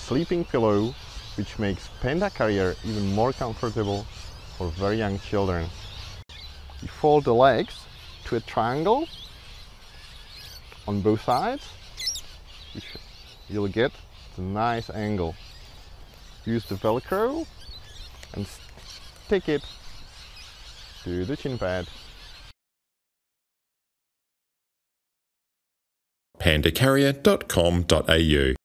sleeping pillow, which makes Panda Carrier even more comfortable for very young children. You fold the legs to a triangle on both sides, which you'll get a nice angle. Use the Velcro and stick it to the chin pad. pandacarrier.com.au